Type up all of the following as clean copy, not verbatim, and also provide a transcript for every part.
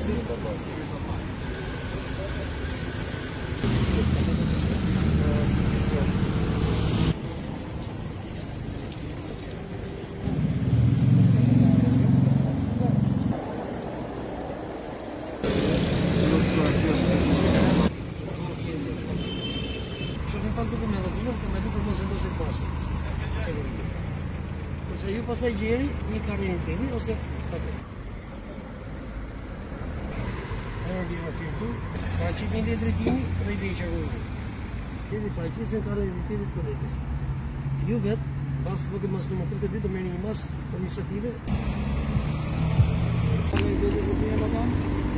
Ose ju passagjeri një karanteni ose paketë. Di më firdu, ka që një dhe drejtimi dhe i veqa rrugë. Edhe paraqesën ka realitetit korrektës. Ju vetë, pas vëgët mas nëmë 32, do merë një mas administrative. Në i vetë të bëjë bakan,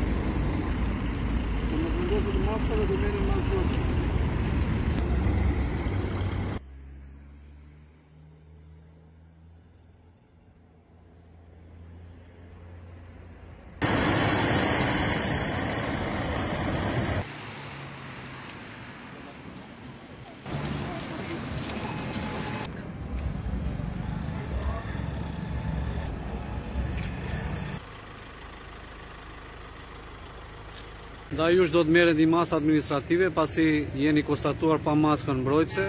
në mësë ndosët të maskave do merë një mas vëgët. Da jush do të merret një masë administrative pasi jeni konstatuar pa maskën mbrojtëse.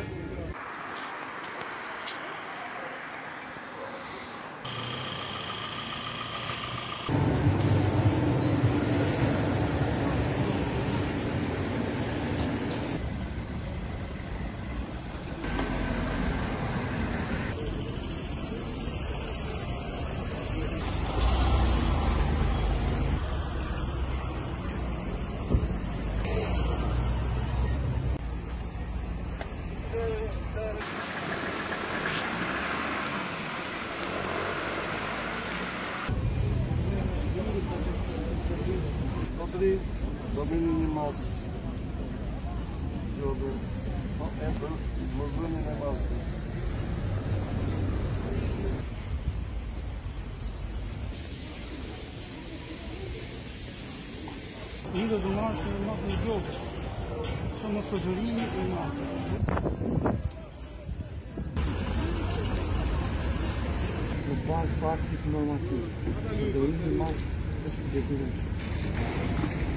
Do bëni një mas gjodë e për mëzënin e maskës. Një do të marë që mas në gjodë, që më sëgjërimi e masë. Në pas faktit normativ, do një maskës është detyrueshme.